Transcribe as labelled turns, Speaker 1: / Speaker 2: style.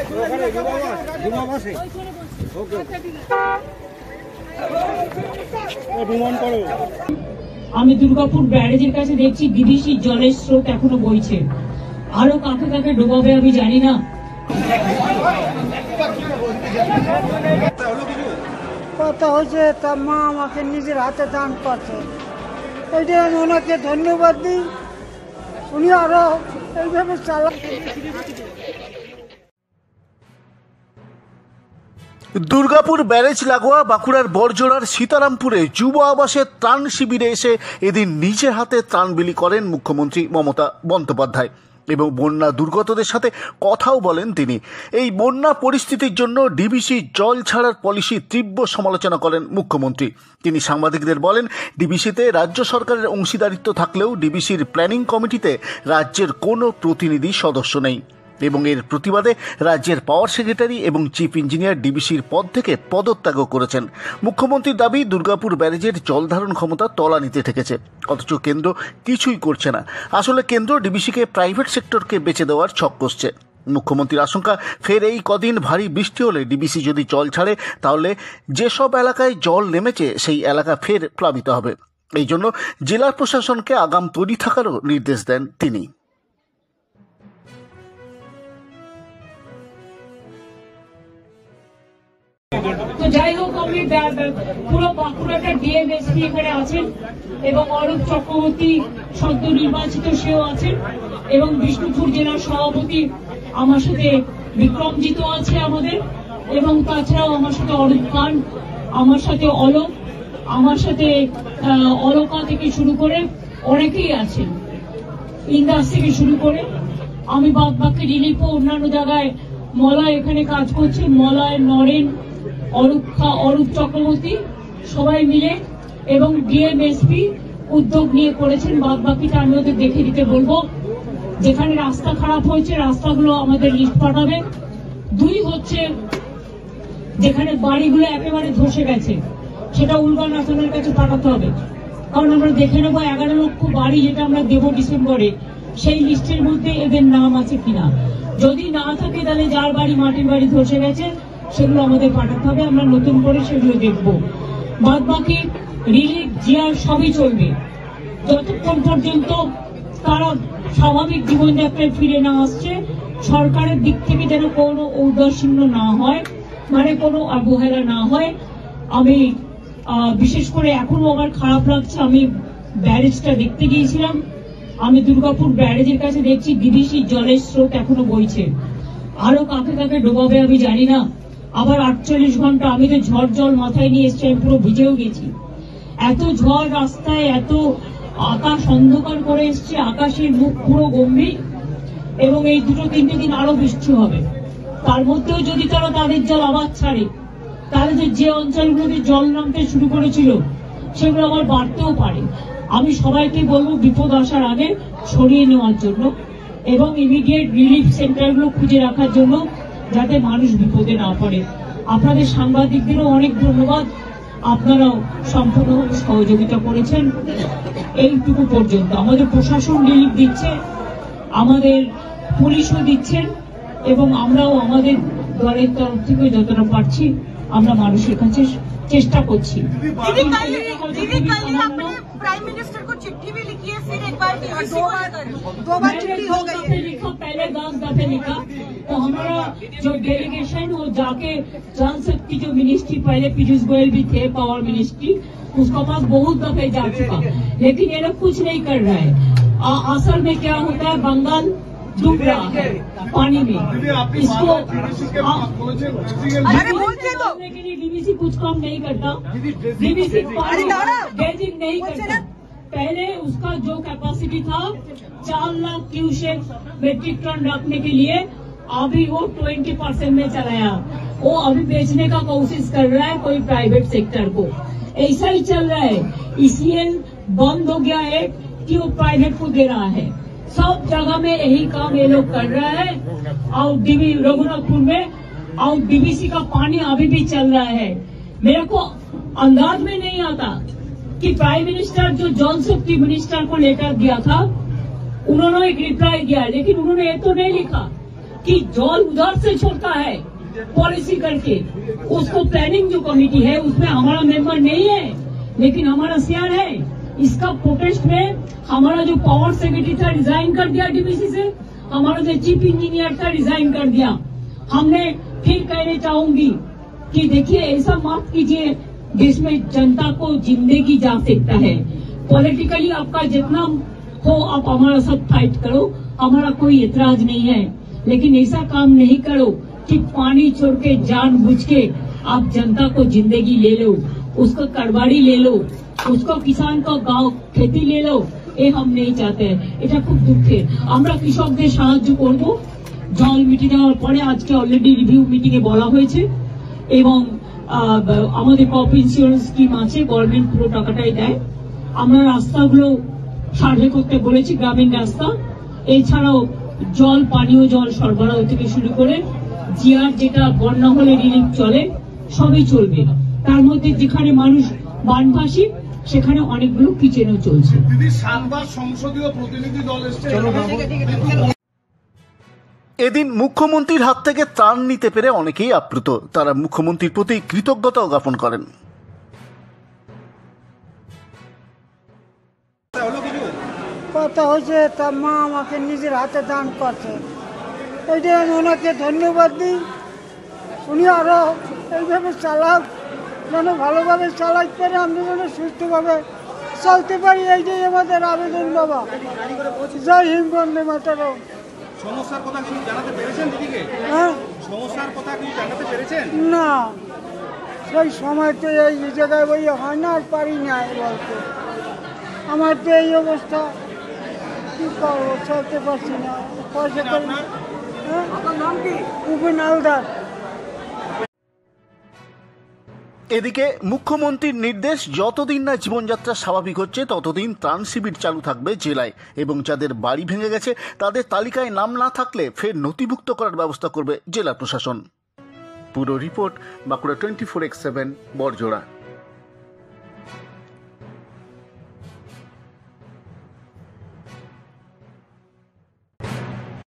Speaker 1: আমি দুর্গাপুর ব্যারেজের কাছে দেখছি ডিবিসির জলের স্রোত এখনো বইছে। আরো কাকে কাকে ডোবাবে আমি জানি না।
Speaker 2: কথা হয়েছে তার মা আমাকে নিজের হাতে দান করছে, এইটা আমি ওনাকে ধন্যবাদ দিই। উনি আরো এইভাবে চালা।
Speaker 3: দুর্গাপুর ব্যারেজ লাগোয়া বাঁকুড়ার বড়জোড়ার সীতারামপুরে যুব আবাসের ত্রাণ শিবিরে এসে এদিন নিজের হাতে ত্রাণ বিলি করেন মুখ্যমন্ত্রী মমতা বন্দ্যোপাধ্যায় এবং বন্যা দুর্গতদের সাথে কথাও বলেন তিনি। এই বন্যা পরিস্থিতির জন্য ডিবিসি জল ছাড়ার পলিসি তীব্র সমালোচনা করেন মুখ্যমন্ত্রী। তিনি সাংবাদিকদের বলেন, ডিবিসিতে রাজ্য সরকারের অংশীদারিত্ব থাকলেও ডিবিসির প্ল্যানিং কমিটিতে রাজ্যের কোনো প্রতিনিধি সদস্য নেই এবং এর প্রতিবাদে রাজ্যের পাওয়ার সেক্রেটারি এবং চিফ ইঞ্জিনিয়ার ডিবিসির পদ থেকে পদত্যাগও করেছেন। মুখ্যমন্ত্রীর দাবি, দুর্গাপুর ব্যারেজের জলধারণ ক্ষমতা তলানিতে ঠেকেছে, অথচ কেন্দ্র কিছুই করছে না। আসলে কেন্দ্র ডিবিসিকে প্রাইভেট সেক্টরকে বেচে দেওয়ার ছক কষছে। মুখ্যমন্ত্রীর আশঙ্কা, ফের এই কদিন ভারী বৃষ্টি হলে ডিবিসি যদি জল ছাড়ে তাহলে যেসব এলাকায় জল নেমেছে সেই এলাকা ফের প্লাবিত হবে। এই জন্য জেলা প্রশাসনকে আগাম তৈরি থাকারও নির্দেশ দেন তিনি।
Speaker 1: তো যাই হোক, আমি পুরো বাঁকুড়াটা ডিএমএসপি এখানে আছেন এবং অরূপ চক্রবর্তী সদ্য নির্বাচিত সেও আছেন এবং বিষ্ণুপুর জেলার সভাপতি আমার সাথে বিক্রমজিৎ আছে আমাদের, এবং তাছাড়াও আমার সাথে অরূপ খান, আমার সাথে অলোক, আমার সাথে অলকা থেকে শুরু করে অনেকেই আছেন, ইন্দাস থেকে শুরু করে। আমি বাকি রিলিফ অন্যান্য জায়গায় মলয় এখানে কাজ করছে, মলয়, নরেন, অরূপ চক্রবর্তী সবাই মিলে এবং ডিএমএসপি উদ্যোগ নিয়ে করেছেন। বাকিটা আমি ওদের দেখে দিতে বলবো। যেখানে রাস্তা খারাপ হয়েছে রাস্তাগুলো আমাদের লিস্ট পাঠাবে। 2 হচ্ছে যেখানে বাড়িগুলো একেবারে ধসে গেছে সেটা উলগান আসনের কাছে পাঠাতে হবে, কারণ আমরা দেখে নেবো 11 লক্ষ বাড়ি যেটা আমরা দেবো ডিসেম্বরে, সেই লিস্টের মধ্যে এদের নাম আছে কিনা। যদি না থাকে তাহলে যার বাড়ি মাটির বাড়ি ধসে গেছে সেগুলো আমাদের পাঠাতে হবে, আমরা নতুন করে সেগুলো দেখব। বাদ বাকি রিলিফ জিয়ার সবই চলবে যতক্ষণ পর্যন্ত তারা স্বাভাবিক জীবনযাত্রায় ফিরে না আসছে। সরকারের দিক থেকে যেন কোনো ঔদাসীন্য না হয়, মানে কোনো অবহেলা না হয়। আমি বিশেষ করে এখনো আমার খারাপ লাগছে, আমি ব্যারেজটা দেখতে গিয়েছিলাম, আমি দুর্গাপুর ব্যারেজের কাছে দেখছি ডিবিসির জলের স্রোত এখনো বইছে। আরো কাকে কাকে ডোবাবে আমি জানি না। আবার 48 ঘন্টা, আমি তো ঝড় জল মাথায় নিয়ে এসছি, আমি পুরো ভিজেও গেছি। এত ঝড় রাস্তায়, এত আকাশ অন্ধকার করে এসছে, আকাশের মুখ পুরো গম্ভীর, এবং এই 2-3 দিন আরো বৃষ্টি হবে। তার মধ্যেও যদি তারা তাদের জল আবার ছাড়ে তাহলে যে অঞ্চলগুলোতে জল নামতে শুরু করেছিল সেগুলো আবার বাড়তেও পারে। আমি সবাইকে বলবো বিপদ আসার আগে সরিয়ে নেওয়ার জন্য এবং ইমিডিয়েট রিলিফ সেন্টারগুলো খুঁজে রাখার জন্য, যাতে মানুষ বিপদে না পড়ে। আপনাদের সাংবাদিকদেরও অনেক ধন্যবাদ, আপনারাও সম্পূর্ণ সহযোগিতা করেছেন এইটুকু পর্যন্ত। আমাদের প্রশাসন রিলিফ দিচ্ছে, আমাদের পুলিশও দিচ্ছেন, এবং আমরাও আমাদের দলের তরফ থেকে যতটা পারছি আমরা মানুষের কাছে চেষ্টা করছি।
Speaker 4: प्राइम मिनिस्टर को चिट्ठी भी लिखी है, फिर एक बार दो बार चिट्ठी हो गई है।
Speaker 1: पहले 10 दफे लिखा, तो हमारा जो डेलीगेशन वो जाके जल की जो मिनिस्ट्री, पहले पीयूष गोयल भी थे पावर मिनिस्ट्री, उसके पास बहुत दफे जा चुका, लेकिन ये लोग कुछ नहीं कर रहा है। असल में क्या होता है, बंगाल डूब रहा है पानी में, इसको के लिए डीबीसी कुछ काम नहीं करता, डीबीसी ड्रेजिंग नहीं करता। पहले उसका जो कैपेसिटी था 4 लाख क्यूसेक मेट्रिक टन रखने के लिए, अभी वो 20% में चलाया। वो अभी बेचने का कोशिश कर रहा है कोई प्राइवेट सेक्टर को, ऐसा ही चल रहा है। इसलिए बंद हो गया है कि वो प्राइवेट को दे रहा है। सब जगह में यही काम ये लोग कर रहा है। और डीबी रघुनाथपुर में और डीबीसी का पानी अभी भी चल रहा है। मेरे को अंदाज में नहीं आता कि प्राइम मिनिस्टर जो जल शक्ति मिनिस्टर को लेकर दिया था, उन्होंने एक रिप्लाई दिया, लेकिन उन्होंने ये तो नहीं लिखा कि जल उधर से छोड़ता है पॉलिसी करके, उसको प्लानिंग जो कमेटी है उसमें हमारा मेंबर नहीं है, लेकिन हमारा सीआर है। इसका प्रोटेस्ट में हमारा जो पावर सेक्रेटरी था रिजाइन कर दिया डीवीसी से, हमारा जो चीफ इंजीनियर था रिजाइन कर दिया। हमने फिर कहना चाहूंगी कि देखिए ऐसा मत कीजिए, देश में जनता को जिंदगी जा सकता है। पॉलिटिकली आपका जितना हो आप हमारा साथ फाइट करो, हमारा कोई एतराज नहीं है, लेकिन ऐसा काम नहीं करो कि पानी छोड़ के जानबूझ के आप जनता को जिंदगी ले लो, उसको करवाड़ी ले लो, उसको किसान को गांव खेती ले लो। ये हम नहीं चाहते हैं, এটা খুব দুঃখের। আমরা কৃষকদের সাহায্য করব, জল মিটে যাওয়ার পরে আজকে অলরেডি রিভিউ মিটিং এ বলা হয়েছে এবং আমাদের ক্রপ ইন্স্যুরেন্স স্কিম আছে, গভর্নমেন্ট পুরো টাকাটাই দেয়। আমরা রাস্তাগুলো সার্ভে করতে বলেছি, গ্রামীণ রাস্তা, এছাড়াও জল, পানীয় জল সরবরাহ থেকে শুরু করে জিআর যেটা বন্যা হলে রিলিফ চলে সবই চলবে। তার মধ্যে যেখানে মানুষ বানভাসী সেখানে অনেকগুলো কিচেনও চলছে।
Speaker 5: দিদি 7 বার সংসদীয় প্রতিনিধি দল এসেছে।
Speaker 3: এদিন মুখ্যমন্ত্রীর হাত থেকে ত্রাণ নিতে পেরে অনেকেই আপ্লুত। তারা মুখ্যমন্ত্রীর প্রতি কৃতজ্ঞতাও জ্ঞাপন করেন।
Speaker 2: কথা হয়েছে তার মা আমাকে নিজের হাতে দান করছে, এইটা আমি ওনাকে ধন্যবাদ দিই। উনি আরও এইভাবে চালাক, যেন ভালোভাবে চালাতে পারে, আমরা যেন সুস্থভাবে চলতে পারি, এইটাই আমাদের আবেদন। বাবা জয় হিন্দ, বন্দে মাতরম।
Speaker 5: সমস্যার কথা কি জানাতে পেরেছেন দিদিকে?
Speaker 2: হ্যাঁ,
Speaker 5: সমস্যার কথা কি জানাতে পেরেছেন?
Speaker 2: না, সেই সময় তো এই জায়গায় বই হয় না, আর পারি না বলতে। আমার তো এই অবস্থা, কি করবো, চলতে পারছি না, পয়সা করি। হ্যাঁ, উপেন হালদার।
Speaker 3: এদিকে মুখ্যমন্ত্রীর নির্দেশ, যতদিন না জীবনযাত্রা স্বাভাবিক হচ্ছে ততদিন ত্রাণ শিবির চালু থাকবে জেলায়, এবং যাদের বাড়ি ভেঙে গেছে তাদের তালিকায় নাম না থাকলে ফের নথিভুক্ত করার ব্যবস্থা করবে জেলা প্রশাসন। পুরো রিপোর্ট বাঁকুড়া 24x7 বড়জোড়া।